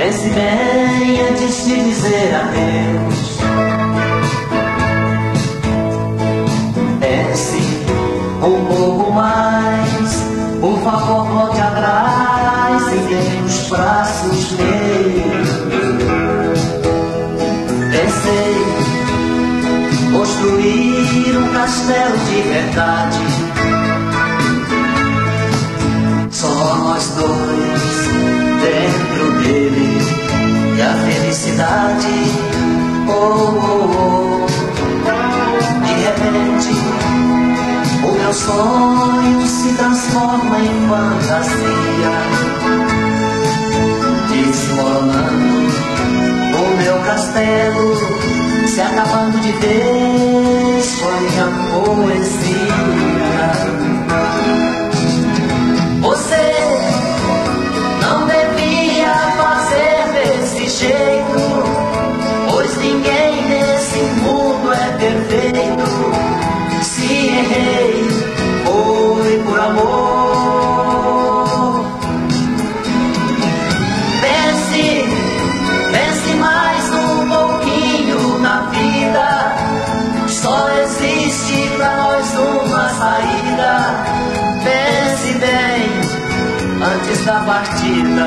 Pense bem antes de dizer adeus. Pense um pouco mais, por favor volte atrás e dê os braços meus. Pensei construir um castelo de verdade, só nós dois dentro dele, e a felicidade, oh, oh, oh. De repente o meu sonho se transforma em fantasia, desmoronando o meu castelo, se acabando de vez com a minha poesia. Você não devia fazer desse jeito, pois ninguém nesse mundo é perfeito. Se errei, foi por amor. Pense mais um pouquinho na vida, só existe pra nós uma saída. Pense bem antes da partida.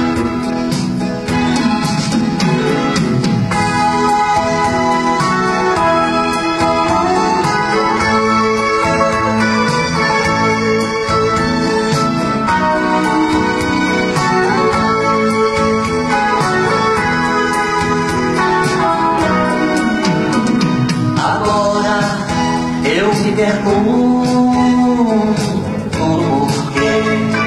Eu me pergunto por quê.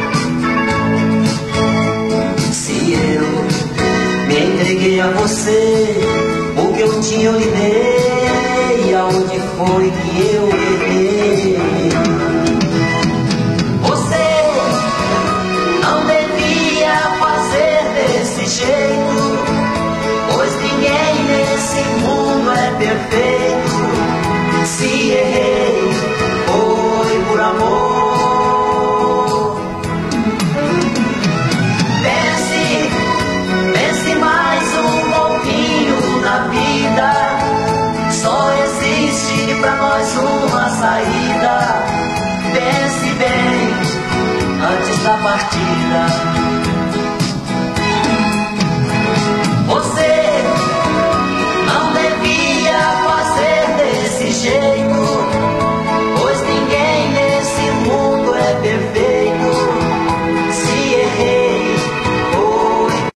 Se eu me entreguei a você, o que eu tinha eu lhe dei, aonde foi que eu errei? Você não devia fazer desse jeito, pois ninguém nesse mundo é perfeito. Se errei, foi por amor. Pense mais um pouquinho na vida, só existe pra nós uma saída. Pense bem antes da partida.